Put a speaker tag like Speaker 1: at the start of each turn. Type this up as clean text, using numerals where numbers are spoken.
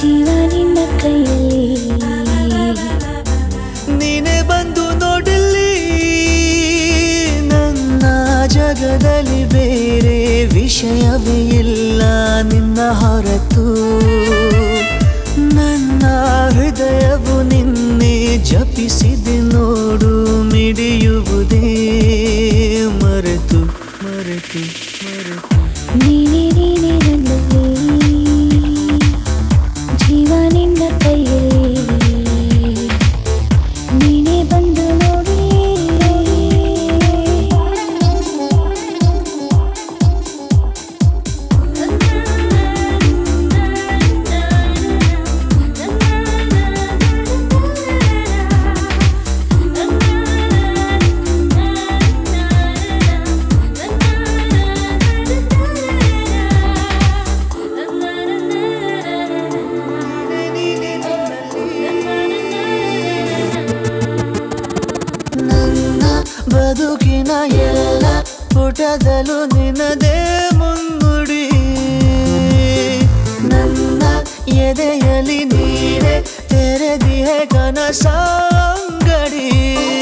Speaker 1: ಜೀವ ನಿನ್ನ ಕೈಯಲ್ಲಿ
Speaker 2: ನೀನೆ ಬಂದು ನೋಡಲಿ ನನ್ನ ಜಗದಲ್ಲಿ ಬೇರೆ ವಿಷಯವೇ ಇಲ್ಲ ನಿನ್ನ ಹೊರತು ನನ್ನ ಹೃದಯವು ನಿನ್ನೆ ಜಪಿಸಿದೆ ನೋಡು ಮಿಡಿಯುವುದೇ ಮರೆತು ಮರೆತು ಮರೆತು
Speaker 1: ನೀನೇ ನೀನೇ ನನ್ನಲ್ಲಿ ಜೀವ ನಿನ್ನ ಕೈಯಲ್ಲಿ ನೀನೇ ಬಂದು ನೋಡಿ
Speaker 2: ಬದುಕಿನ ಎಲ್ಲ ಪುಟದಲ್ಲೂ ನಿನ್ನದೇ ಮುಂಗುಡಿ ನನ್ನ ಎದೆಯಲ್ಲಿ ನೀನೆ ತೆರೆದಿಹೆ ಕನಸ ಅಂಗಡಿ